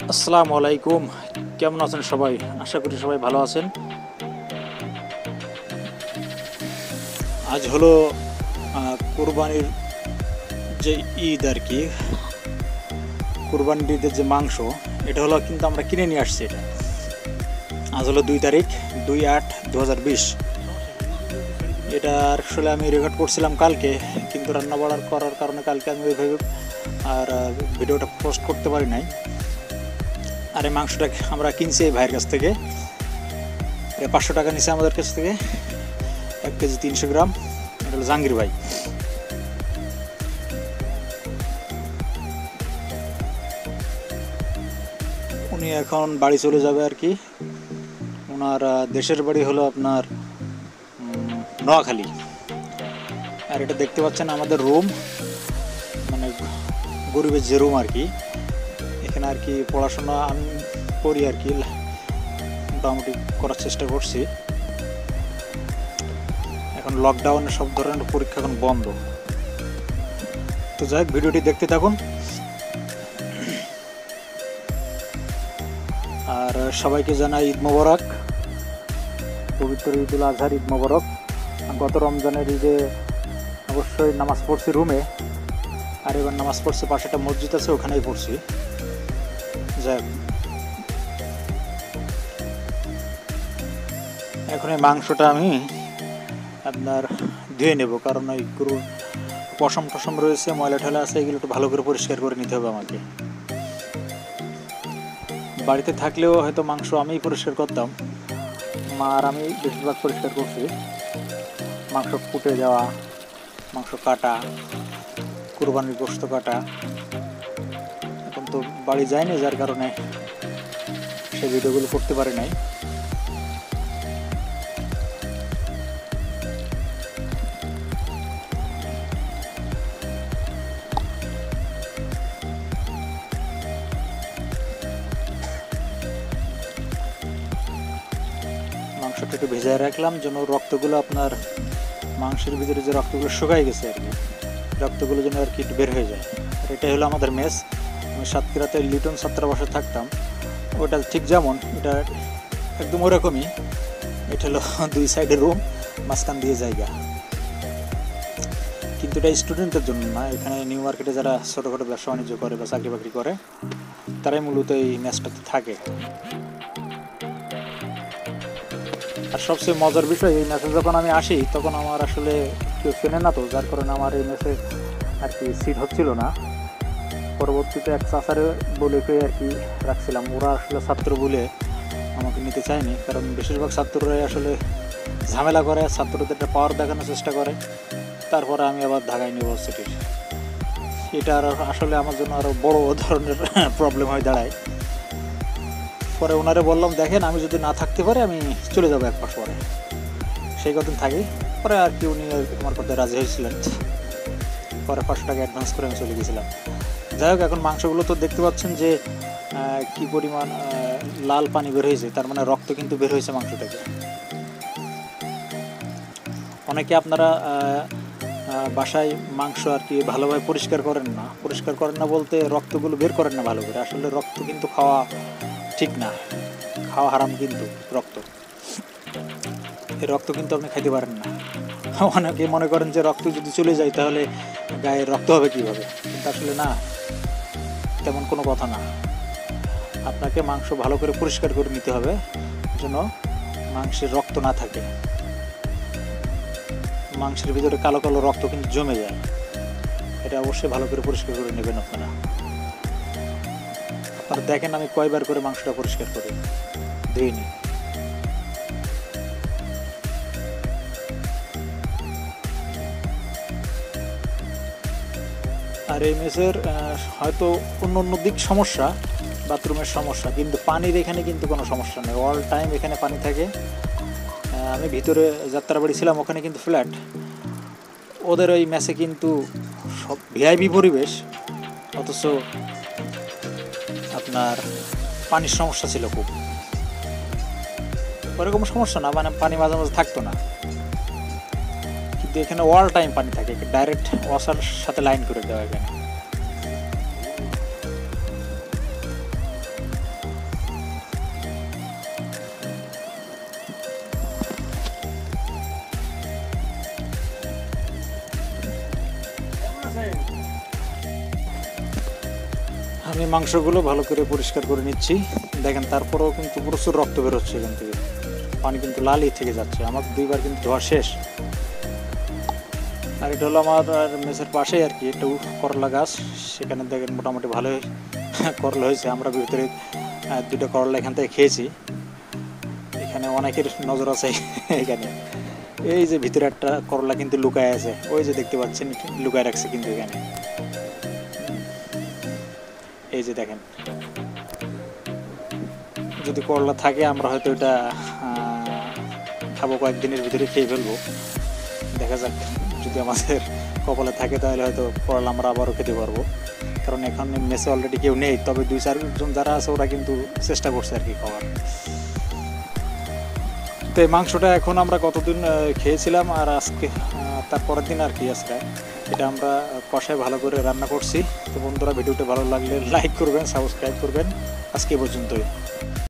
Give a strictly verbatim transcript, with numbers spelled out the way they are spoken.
আসসালামু আলাইকুম, কেমন আছেন সবাই? আশা করি সবাই ভালো আছেন। আজ হলো কোরবানির যে ঈদ আর কি, কোরবানির ঈদের যে মাংস, এটা হলো কিন্তু আমরা কিনে নিয়ে আসছি। এটা আজ হলো দুই তারিখ দুই আট দু হাজার বিশ। এটা আসলে আমি রেকর্ড করছিলাম কালকে, কিন্তু রান্না বাড়ার করার কারণে কালকে আমি ওইভাবে আর ভিডিওটা পোস্ট করতে পারি নাই। আর এই মাংসটা আমরা কিনছি এই ভাইয়ের কাছ থেকে, পাঁচশো টাকা নিচে আমাদের কাছ থেকে, এক কেজি তিনশো গ্রাম। এটা হলো জাহাঙ্গীর ভাই। উনি এখন বাড়ি চলে যাবে আর কি। ওনার দেশের বাড়ি হলো আপনার নোয়াখালী। আর এটা দেখতে পাচ্ছেন আমাদের রুম, মানে গরিবের যে রুম আর কি। এখানে আর কি পড়াশোনা আমি করি আর কি, মোটামুটি করার চেষ্টা করছি। এখন লকডাউনে সব ধরনের পরীক্ষা এখন বন্ধ। তো যাই হোক, ভিডিওটি দেখতে থাকুন। আর সবাইকে জানাই ঈদ মোবারক, পবিত্র ঈদুল আজহার ঈদ মোবারক। গত রমজানের ঈদে অবশ্যই নামাজ পড়ছি রুমে, আর এবার নামাজ পড়ছি পাশে একটা মসজিদ আছে, ওখানেই পড়ছি। যাই হোক, এখন এই মাংসটা আমি আপনার ধুয়ে নেব, কারণ ওই গরুর পশম টসম রয়েছে, ময়লা ঠেলা আছে, এগুলো একটু ভালো করে পরিষ্কার করে নিতে হবে আমাকে। বাড়িতে থাকলেও হয়তো মাংস আমিই পরিষ্কার করতাম, মা আর আমি বেশিরভাগ পরিষ্কার করছি। মাংস কুটে দেওয়া, মাংস কাটা, কুরবানির গোশত কাটা। এখন তো বাড়ি যায়নি, যার কারণে সেই ভিডিওগুলো করতে পারি নাই। মাংসটা একটু ভেজায় রাখলাম যেন রক্তগুলো আপনার মাংসের ভিতরে যে রক্তগুলো শুকাই গেছে আর কি, রক্তগুলো যেন আর কি একটু বের হয়ে যায়। আর এটাই হলো আমাদের মেস। আমি সাতক্ষীরাতে লিটন ছাত্রাবাসে থাকতাম, ওটা ঠিক যেমন এটা একদম ওরকমই। এটা হলো দুই সাইডে রুম, মাঝখান দিয়ে জায়গা। কিন্তু এটা স্টুডেন্টের জন্য না, এখানে নিউ মার্কেটে যারা ছোটোখাটো ব্যবসা বাণিজ্য করে বা চাকরি বাকরি করে, তারাই মূলত এই মেসটাতে থাকে। আর সবচেয়ে মজার বিষয়, এই মেসে যখন আমি আসি তখন আমার আসলে কেউ চেনে না, তো যার কারণে আমার এই মেসে আর কি সিট হচ্ছিল না। পরবর্তীতে এক চাচারে বলে পেয়ে আর কি রাখছিলাম। ওরা আসলে ছাত্র বলে আমাকে নিতে চায়নি, কারণ বেশিরভাগ ছাত্ররাই আসলে ঝামেলা করে, ছাত্রদের একটা পাওয়ার দেখানোর চেষ্টা করে। তারপরে আমি আবার ঢাকা ইউনিভার্সিটির, এটা আর আসলে আমার জন্য আরও বড় ধরনের প্রবলেম হয়ে দাঁড়ায়। পরে ওনারে বললাম, দেখেন আমি যদি না থাকতে পারি আমি চলে যাবো এক মাস পরে, সেই কদিন থাকি। পরে আর কি উনি আমার কথায় রাজি হয়েছিলেন। পরে পাঁচশো টাকা অ্যাডভান্স করে আমি চলে গেছিলাম। যাই হোক, এখন মাংসগুলো তো দেখতে পাচ্ছেন যে কি পরিমাণ লাল পানি বের হয়েছে, তার মানে রক্ত কিন্তু বের হয়েছে মাংস থেকে। অনেকে আপনারা বাসায় মাংস আর কি ভালোভাবে পরিষ্কার করেন না, পরিষ্কার করেন না বলতে রক্তগুলো বের করেন না ভালো করে। আসলে রক্ত কিন্তু খাওয়া ঠিক না, খাওয়া হারাম কিন্তু রক্ত। এই রক্ত কিন্তু আপনি খাইতে পারেন না। অনেকে মনে করেন যে রক্ত যদি চলে যায় তাহলে গায়ে রক্ত হবে কীভাবে, কিন্তু আসলে না, তেমন কোনো কথা না। আপনাকে মাংস ভালো করে পরিষ্কার করে নিতে হবে যেন মাংসের রক্ত না থাকে। মাংসের ভিতরে কালো কালো রক্ত কিন্তু জমে যায়, এটা অবশ্যই ভালো করে পরিষ্কার করে নেবেন আপনারা। আপনারা দেখেন আমি কয়বার করে মাংসটা পরিষ্কার করি, ধুয়ে নিই। আর এই মেসের হয়তো অন্য অন্য দিক সমস্যা, বাথরুমের সমস্যা, কিন্তু পানির এখানে কিন্তু কোনো সমস্যা নেই। অল টাইম এখানে পানি থাকে। আমি ভিতরে যাত্রাবাড়ি ছিলাম, ওখানে কিন্তু ফ্ল্যাট। ওদের ওই মেসে কিন্তু সব ভিআইপি পরিবেশ, অথচ আপনার পানির সমস্যা ছিল খুব। ওরকম সমস্যা না, মানে পানি মাঝে মাঝে থাকতো না, কিন্তু এখানে অল টাইম পানি থাকে, ডাইরেক্ট ওয়াসার সাথে লাইন করে দেওয়া এখানে। আমি মাংসগুলো ভালো করে পরিষ্কার করে নিচ্ছি। দেখেন তারপরেও কিন্তু প্রচুর রক্ত বেরোচ্ছে এখান থেকে, পানি কিন্তু লালই থেকে যাচ্ছে। আমার দুইবার কিন্তু ধোয়া শেষ। আর এটা হলো আমার মেসের পাশেই আর কি একটু করলা গাছ, সেখানে দেখেন মোটামুটি ভালোই করলা হয়েছে। আমরা ভিতরে দুটো করলা এখান থেকে খেয়েছি। এখানে অনেকের নজর আছে এখানে। এই যে ভিতরে একটা করলা কিন্তু লুকায় আছে, ওই যে দেখতে পাচ্ছেন লুকায় রাখছে কিন্তু এখানে। এই যে দেখেন, যদি করলা থাকে আমরা হয়তো এটা খাবো, কয়েকদিনের ভিতরে খেয়ে ফেলবো। দেখা যাক, যদি আমাদের কপালে থাকে তাহলে হয়তো করলা আমরা আবারও খেতে পারবো। কারণ এখন মেসে অলরেডি কেউ নেই, তবে দুই চারজন যারা আছে ওরা কিন্তু চেষ্টা করছে আর কি খাওয়ার। তো এই মাংসটা এখন আমরা কতদিন খেয়েছিলাম, আর আজকে তারপরের দিন আর কি আজকে এটা আমরা কষায় ভালো করে রান্না করছি। তো বন্ধুরা, ভিডিওটা ভালো লাগলে লাইক করবেন, সাবস্ক্রাইব করবেন। আজকে পর্যন্তই।